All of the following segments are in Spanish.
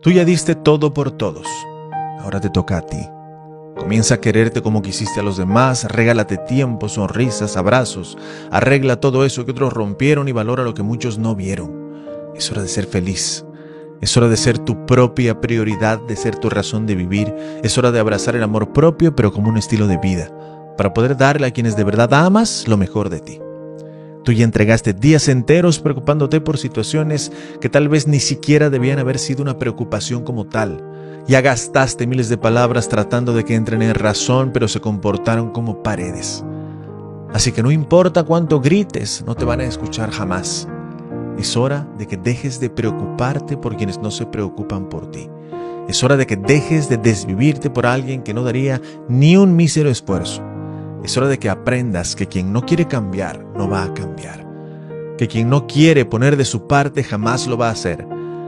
Tú ya diste todo por todos. Ahora te toca a ti. Comienza a quererte como quisiste a los demás, regálate tiempo, sonrisas, abrazos, arregla todo eso que otros rompieron y valora lo que muchos no vieron. Es hora de ser feliz. Es hora de ser tu propia prioridad, de ser tu razón de vivir. Es hora de abrazar el amor propio, pero como un estilo de vida, para poder darle a quienes de verdad amas lo mejor de ti. Tú ya entregaste días enteros preocupándote por situaciones que tal vez ni siquiera debían haber sido una preocupación como tal. Ya gastaste miles de palabras tratando de que entren en razón, pero se comportaron como paredes. Así que no importa cuánto grites, no te van a escuchar jamás. Es hora de que dejes de preocuparte por quienes no se preocupan por ti. Es hora de que dejes de desvivirte por alguien que no daría ni un mísero esfuerzo. Es hora de que aprendas que quien no quiere cambiar, no va a cambiar. Que quien no quiere poner de su parte, jamás lo va a hacer.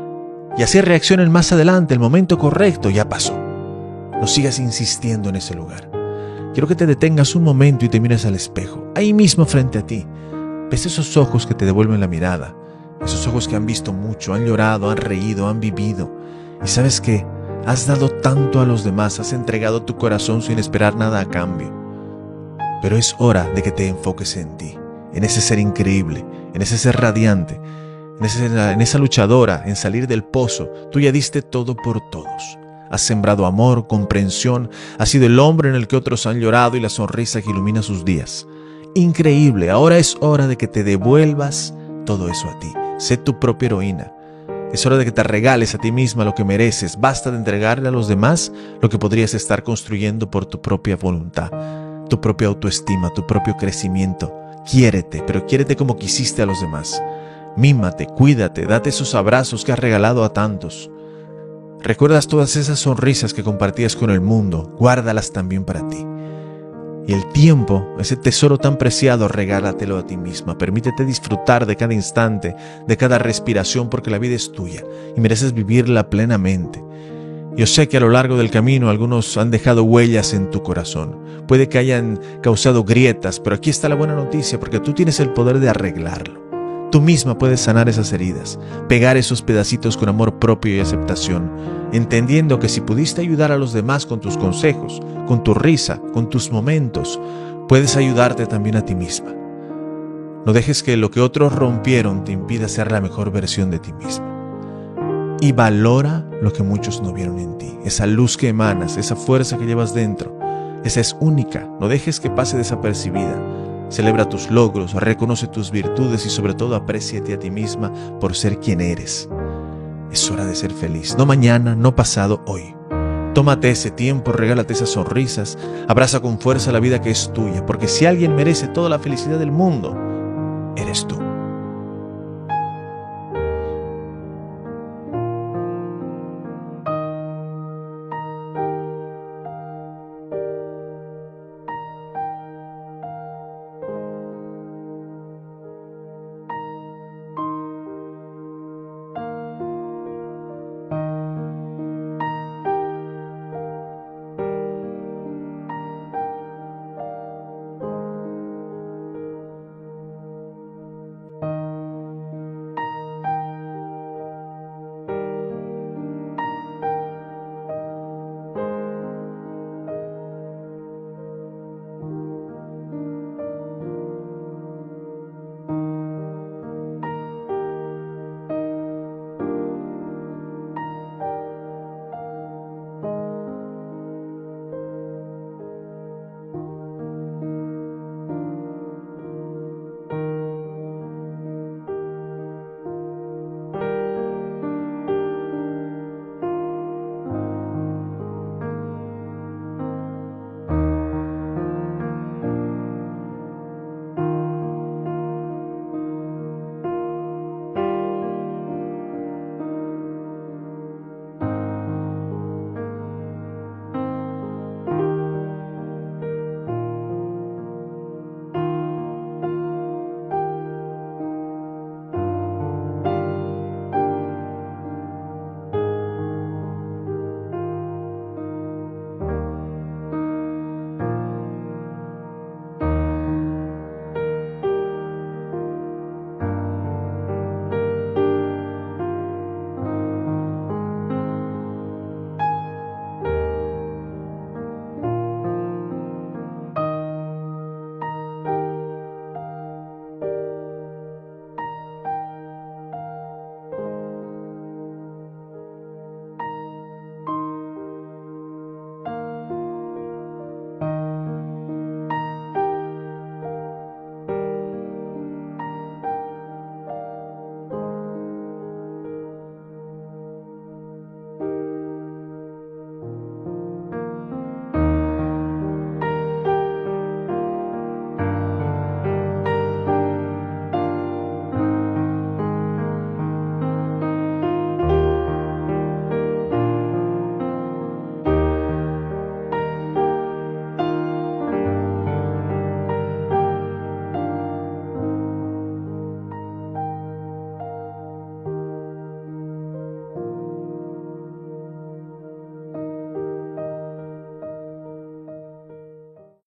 Y así reaccionen más adelante, el momento correcto ya pasó. No sigas insistiendo en ese lugar. Quiero que te detengas un momento y te mires al espejo, ahí mismo frente a ti. Ves esos ojos que te devuelven la mirada, esos ojos que han visto mucho, han llorado, han reído, han vivido. Y sabes que has dado tanto a los demás, has entregado tu corazón sin esperar nada a cambio. Pero es hora de que te enfoques en ti, en ese ser increíble, en ese ser radiante, en esa luchadora, en salir del pozo. Tú ya diste todo por todos. Has sembrado amor, comprensión, has sido el hombre en el que otros han llorado y la sonrisa que ilumina sus días. Increíble, ahora es hora de que te devuelvas todo eso a ti. Sé tu propia heroína. Es hora de que te regales a ti misma lo que mereces. Basta de entregarle a los demás lo que podrías estar construyendo por tu propia voluntad, tu propia autoestima, tu propio crecimiento. Quiérete, pero quiérete como quisiste a los demás. Mímate, cuídate, date esos abrazos que has regalado a tantos. ¿Recuerdas todas esas sonrisas que compartías con el mundo? Guárdalas también para ti. Y el tiempo, ese tesoro tan preciado, regálatelo a ti misma. Permítete disfrutar de cada instante, de cada respiración, porque la vida es tuya y mereces vivirla plenamente. Yo sé que a lo largo del camino algunos han dejado huellas en tu corazón. Puede que hayan causado grietas, pero aquí está la buena noticia, porque tú tienes el poder de arreglarlo. Tú misma puedes sanar esas heridas, pegar esos pedacitos con amor propio y aceptación, entendiendo que si pudiste ayudar a los demás con tus consejos, con tu risa, con tus momentos, puedes ayudarte también a ti misma. No dejes que lo que otros rompieron te impida ser la mejor versión de ti misma. Y valora lo que muchos no vieron en ti, esa luz que emanas, esa fuerza que llevas dentro. Esa es única, no dejes que pase desapercibida. Celebra tus logros, reconoce tus virtudes y sobre todo apréciate a ti misma por ser quien eres. Es hora de ser feliz, no mañana, no pasado, hoy. Tómate ese tiempo, regálate esas sonrisas, abraza con fuerza la vida que es tuya, porque si alguien merece toda la felicidad del mundo, eres tú.